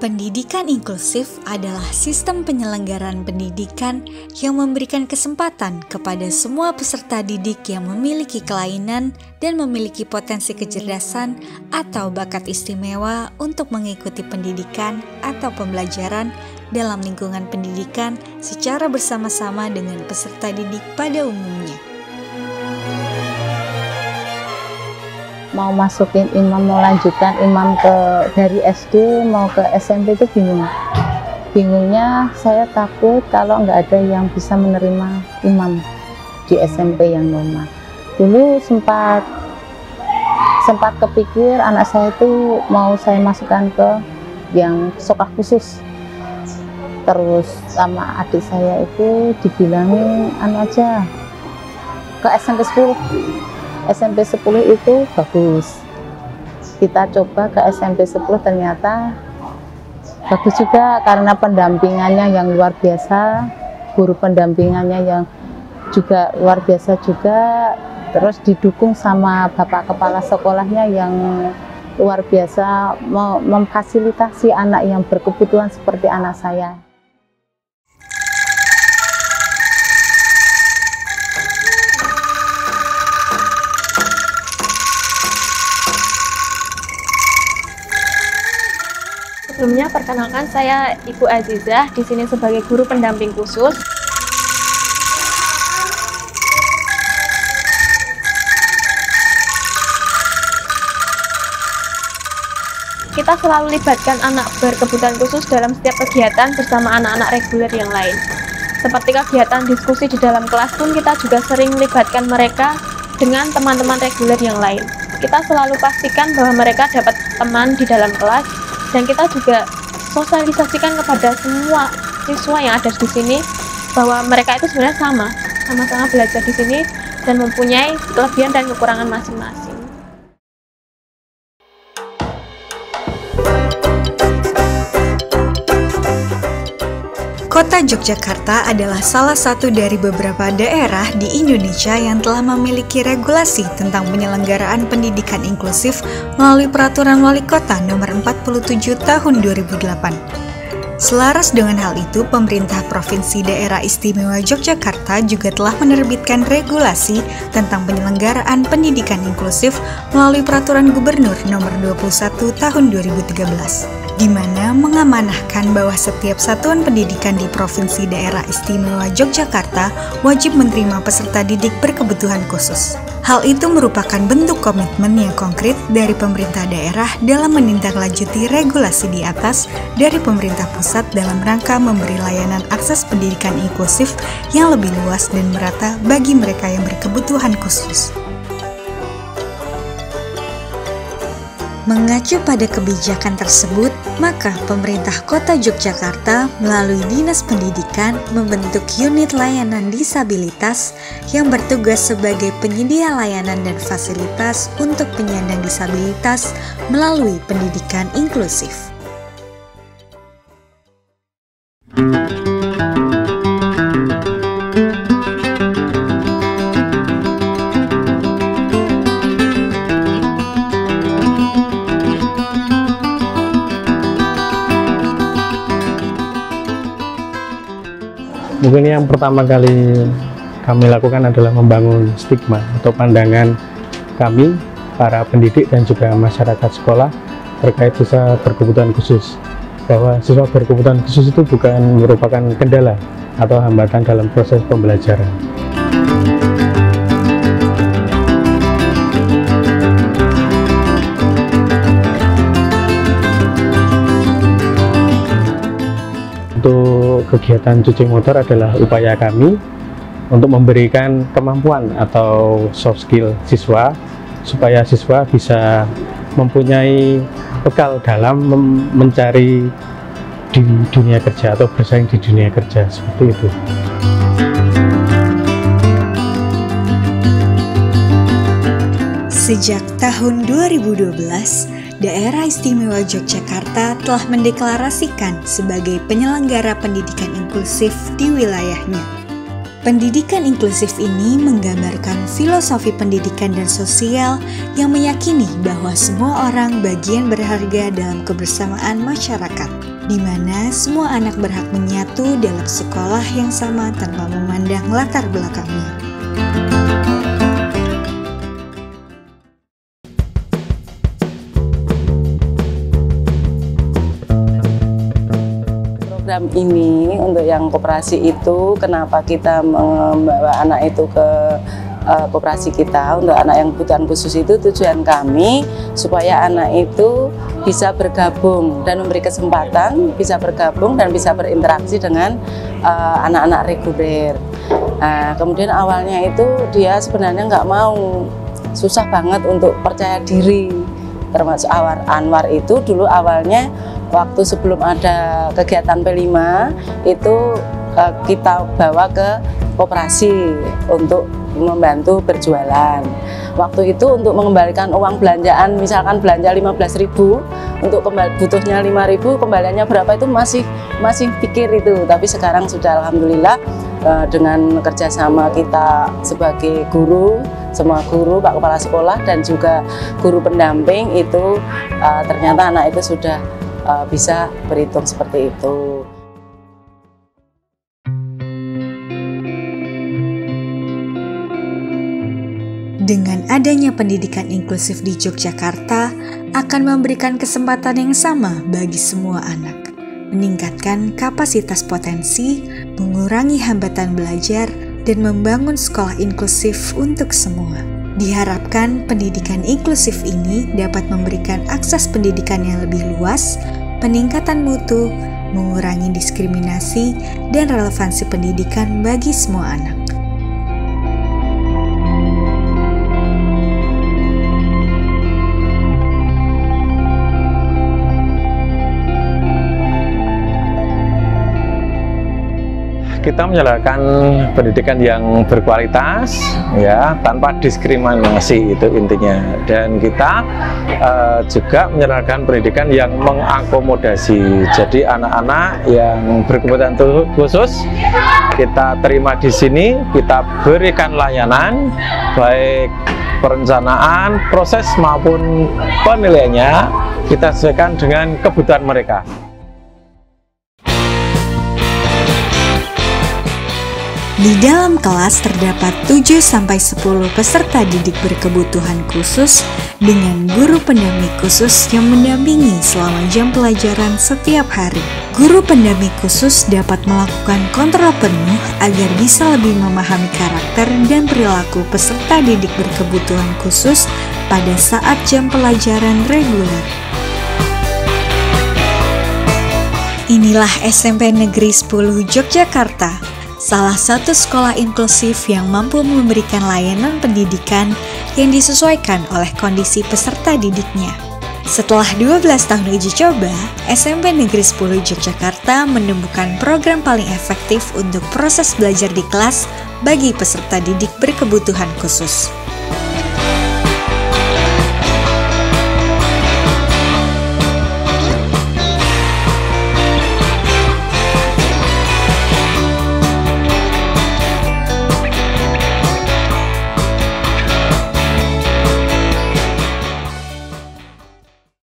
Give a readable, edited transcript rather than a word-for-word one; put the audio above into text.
Pendidikan inklusif adalah sistem penyelenggaraan pendidikan yang memberikan kesempatan kepada semua peserta didik yang memiliki kelainan dan memiliki potensi kecerdasan atau bakat istimewa untuk mengikuti pendidikan atau pembelajaran dalam lingkungan pendidikan secara bersama-sama dengan peserta didik pada umumnya. Mau masukin imam, mau lanjutkan imam dari SD mau ke SMP itu bingung. Bingungnya saya takut kalau nggak ada yang bisa menerima imam di SMP yang normal. Dulu sempat kepikir anak saya itu mau saya masukkan ke yang sekolah khusus. Terus sama adik saya itu dibilangin aja ke SMP 10. SMP 10 itu bagus. Kita coba ke SMP 10 ternyata bagus juga karena pendampingannya yang luar biasa, guru pendampingannya yang juga luar biasa juga, terus didukung sama bapak kepala sekolahnya yang luar biasa memfasilitasi anak yang berkebutuhan seperti anak saya. Sebelumnya perkenalkan, saya Ibu Azizah, di sini sebagai guru pendamping khusus. Kita selalu libatkan anak berkebutuhan khusus dalam setiap kegiatan bersama anak-anak reguler yang lain. Seperti kegiatan diskusi di dalam kelas pun kita juga sering melibatkan mereka dengan teman-teman reguler yang lain. Kita selalu pastikan bahwa mereka dapat teman di dalam kelas, dan kita juga sosialisasikan kepada semua siswa yang ada di sini bahwa mereka itu sebenarnya sama-sama belajar di sini dan mempunyai kelebihan dan kekurangan masing-masing. Kota Yogyakarta adalah salah satu dari beberapa daerah di Indonesia yang telah memiliki regulasi tentang penyelenggaraan pendidikan inklusif melalui Peraturan Wali Kota Nomor 47 Tahun 2008. Selaras dengan hal itu, pemerintah Provinsi Daerah Istimewa Yogyakarta juga telah menerbitkan regulasi tentang penyelenggaraan pendidikan inklusif melalui Peraturan Gubernur Nomor 21 Tahun 2013. Di mana mengamanahkan bahwa setiap satuan pendidikan di Provinsi Daerah Istimewa Yogyakarta wajib menerima peserta didik berkebutuhan khusus. Hal itu merupakan bentuk komitmen yang konkret dari pemerintah daerah dalam menindaklanjuti regulasi di atas dari pemerintah pusat dalam rangka memberi layanan akses pendidikan inklusif yang lebih luas dan merata bagi mereka yang berkebutuhan khusus. Mengacu pada kebijakan tersebut, maka pemerintah Kota Yogyakarta melalui Dinas Pendidikan membentuk unit layanan disabilitas yang bertugas sebagai penyedia layanan dan fasilitas untuk penyandang disabilitas melalui pendidikan inklusif. Mungkin yang pertama kali kami lakukan adalah membangun stigma atau pandangan kami, para pendidik dan juga masyarakat sekolah terkait siswa berkebutuhan khusus. Bahwa siswa berkebutuhan khusus itu bukan merupakan kendala atau hambatan dalam proses pembelajaran. Untuk kegiatan cuci motor adalah upaya kami untuk memberikan kemampuan atau soft skill siswa supaya siswa bisa mempunyai bekal dalam mencari di dunia kerja atau bersaing di dunia kerja, seperti itu. Sejak tahun 2012, Daerah Istimewa Yogyakarta telah mendeklarasikan sebagai penyelenggara pendidikan inklusif di wilayahnya. Pendidikan inklusif ini menggambarkan filosofi pendidikan dan sosial yang meyakini bahwa semua orang bagian berharga dalam kebersamaan masyarakat. di mana semua anak berhak menyatu dalam sekolah yang sama tanpa memandang latar belakangnya. Program ini untuk yang koperasi itu, kenapa kita membawa anak itu ke koperasi kita untuk anak yang kebutuhan khusus itu, tujuan kami supaya anak itu bisa bergabung dan memberi kesempatan bisa bergabung dan bisa berinteraksi dengan anak-anak reguler. Kemudian awalnya itu dia sebenarnya nggak mau, susah banget untuk percaya diri, termasuk Anwar itu dulu awalnya waktu sebelum ada kegiatan P5 itu kita bawa ke koperasi untuk membantu berjualan. Waktu itu untuk mengembalikan uang belanjaan, misalkan belanja 15.000 untuk butuhnya 5.000, kembaliannya berapa itu masih pikir itu. Tapi sekarang sudah alhamdulillah dengan kerjasama kita sebagai guru, semua guru, Pak Kepala Sekolah dan juga guru pendamping itu ternyata anak itu sudah bisa berhitung seperti itu. Dengan adanya pendidikan inklusif di Yogyakarta akan memberikan kesempatan yang sama bagi semua anak, meningkatkan kapasitas potensi, mengurangi hambatan belajar, dan membangun sekolah inklusif untuk semua. Diharapkan pendidikan inklusif ini dapat memberikan akses pendidikan yang lebih luas, peningkatan mutu, mengurangi diskriminasi, dan relevansi pendidikan bagi semua anak. Kita menjalankan pendidikan yang berkualitas, ya, tanpa diskriminasi, itu intinya. Dan kita juga menjalankan pendidikan yang mengakomodasi. Jadi anak-anak yang berkebutuhan khusus kita terima di sini, kita berikan layanan baik perencanaan, proses maupun penilaiannya kita sesuaikan dengan kebutuhan mereka. Di dalam kelas terdapat 7-10 peserta didik berkebutuhan khusus dengan guru pendamping khusus yang mendampingi selama jam pelajaran setiap hari. Guru pendamping khusus dapat melakukan kontrol penuh agar bisa lebih memahami karakter dan perilaku peserta didik berkebutuhan khusus pada saat jam pelajaran reguler. Inilah SMP Negeri 10 Yogyakarta, salah satu sekolah inklusif yang mampu memberikan layanan pendidikan yang disesuaikan oleh kondisi peserta didiknya. Setelah 12 tahun uji coba, SMP Negeri 10 Yogyakarta menemukan program paling efektif untuk proses belajar di kelas bagi peserta didik berkebutuhan khusus.